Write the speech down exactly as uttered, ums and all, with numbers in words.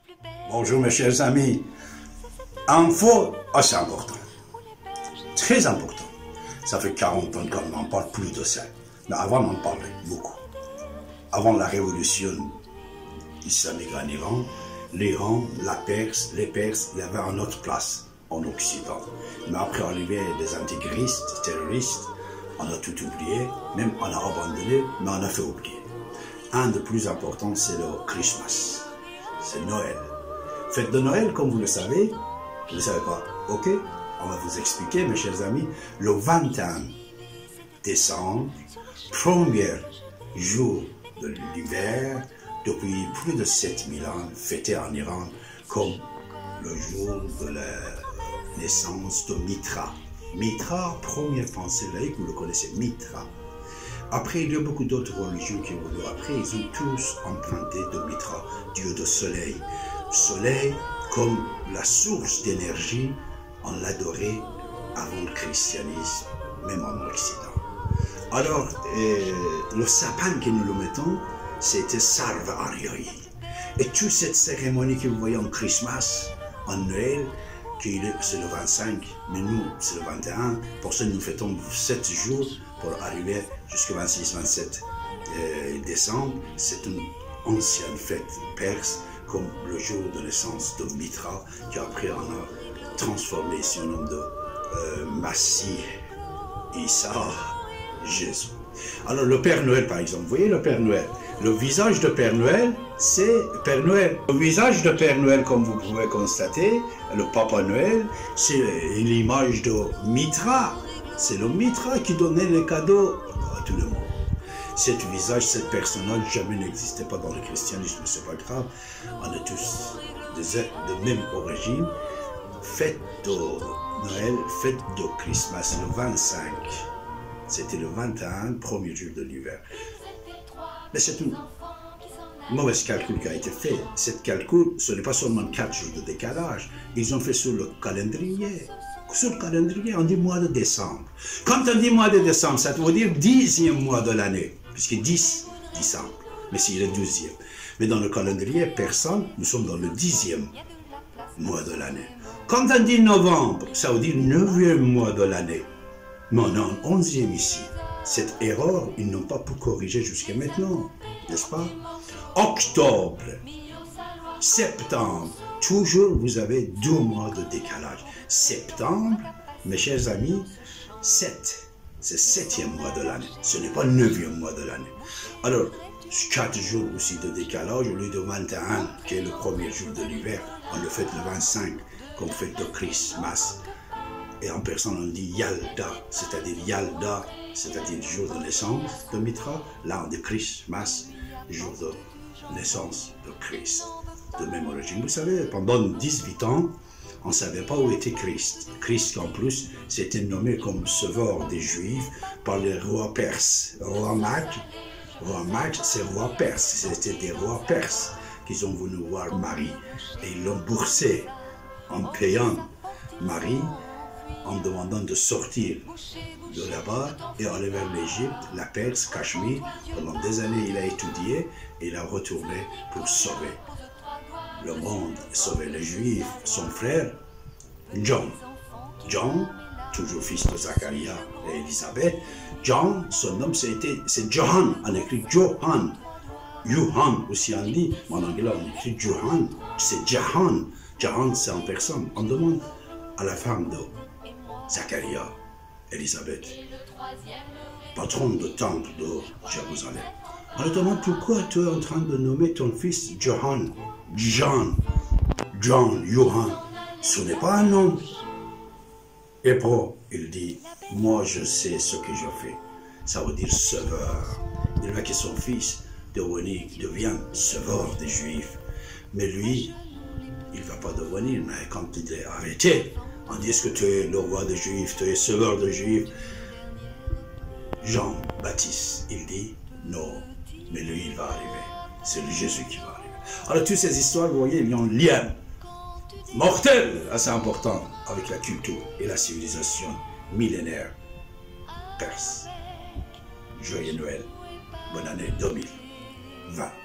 Bonjour mes chers amis. Info, ah, c'est important. Très important. Ça fait quarante ans qu'on n'en parle plus de ça. Mais avant, on en parlait beaucoup. Avant la révolution islamique en Iran, l'Iran, la Perse, les Perses, il y avait une autre place en Occident. Mais après l'arrivée des intégristes, terroristes, on a tout oublié, même on a abandonné, mais on a fait oublier. Un des plus importants, c'est le Christmas. C'est Noël. Fête de Noël, comme vous le savez, vous ne le savez pas, ok? On va vous expliquer, mes chers amis, le vingt et un décembre, premier jour de l'hiver, depuis plus de sept mille ans, fêté en Iran comme le jour de la naissance de Mitra. Mitra, première pensée laïque, vous le connaissez, Mitra. Après, il y a beaucoup d'autres religions qui ont venu après, ils ont tous emprunté de Mitra, dieu de soleil. Soleil comme la source d'énergie, on l'adorait avant le christianisme, même en Occident. Alors, euh, le sapin que nous le mettons, c'était Sarva Aryoï. Et toute cette cérémonie que vous voyez en Christmas, en Noël, c'est le vingt-cinq, mais nous, c'est le vingt et un. Pour ça, nous fêtons sept jours pour arriver jusqu'au vingt-six vingt-sept euh, décembre. C'est une ancienne fête perse, comme le jour de naissance de Mitra, qui après on a transformé son nom de euh, Massie, Issa, Jésus. Alors le Père Noël par exemple, vous voyez le Père Noël, le visage de Père Noël, c'est Père Noël. Le visage de Père Noël, comme vous pouvez constater, le Papa Noël, c'est l'image de Mitra. C'est le Mitra qui donnait les cadeaux à tout le monde. Cet visage, cette personnage, jamais n'existait pas dans le christianisme, c'est pas grave. On est tous de, de même origine. Fête de Noël, fête de Christmas, le vingt-cinq. C'était le vingt et un, premier jour de l'hiver. Mais c'est un mauvais calcul qui a été fait. Cet calcul, ce n'est pas seulement quatre jours de décalage. Ils ont fait sur le calendrier. Sur le calendrier, on dit mois de décembre. Quand on dit mois de décembre, ça veut dire dixième mois de l'année. Puisque dix, décembre. Mais c'est le douzième. Mais dans le calendrier personne, nous sommes dans le dixième mois de l'année. Quand on dit novembre, ça veut dire neuvième mois de l'année. Mais on est en onzième ici. Cette erreur, ils n'ont pas pu corriger jusqu'à maintenant, n'est-ce pas? Octobre, septembre, toujours vous avez deux mois de décalage. Septembre, mes chers amis, sept, c'est septième mois de l'année. Ce n'est pas neuvième mois de l'année. Alors, quatre jours aussi de décalage, au lieu de vingt et un, qui est le premier jour de l'hiver, on le fait le vingt-cinq, comme fête de Christmas. Et en personne, on dit Yalda, c'est-à-dire Yalda, c'est-à-dire jour de naissance de Mitra, l'an de Christmas, jour de naissance de Christ, de même origine. Vous savez, pendant dix-huit ans, on ne savait pas où était Christ. Christ, en plus, c'était nommé comme sauveur des Juifs par les rois perses. Roi Mag, roi Mag, c'est roi perse, c'était des rois perses qui ont voulu voir Marie. Et ils l'ont boursé en payant Marie, en demandant de sortir de là-bas et aller vers l'Égypte, la Perse, Cachemire. Pendant des années, il a étudié et il a retourné pour sauver le monde, sauver les Juifs. Son frère, John. John, toujours fils de Zacharia et Élisabeth. John, son nom, c'est Johann, on écrit Johann. Johann aussi on dit, mais en anglais on écrit Johann, c'est Jahan. Jahan, c'est en personne. On demande à la femme de Zacharia, Élisabeth, patron du temple de Jérusalem. On lui demande pourquoi tu es en train de nommer ton fils Johann, John, John, Johann. Ce n'est pas un nom. Et pour, il dit, moi je sais ce que je fais. Ça veut dire sauveur. Il veut que son fils devienne sauveur des Juifs. Mais lui, il ne va pas devenir, mais quand il est arrêté, on dit, est-ce que tu es le roi des Juifs, tu es sauveur des Juifs? Jean-Baptiste, il dit, non, mais lui, il va arriver. C'est le Jésus qui va arriver. Alors, toutes ces histoires, vous voyez, il y a un lien mortel, assez important, avec la culture et la civilisation millénaire perse. Joyeux Noël, bonne année deux mille vingt.